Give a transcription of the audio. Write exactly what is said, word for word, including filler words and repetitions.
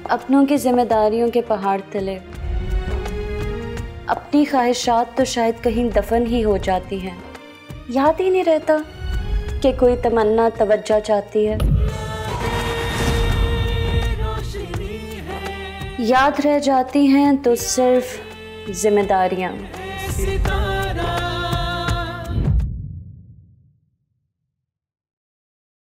अपनों की जिम्मेदारियों के पहाड़ तले अपनी ख्वाहिशात तो शायद कहीं दफन ही हो जाती हैं। याद ही नहीं रहता कि कोई तमन्ना तवज्जो चाहती है। याद रह जाती हैं तो सिर्फ जिम्मेदारियाँ।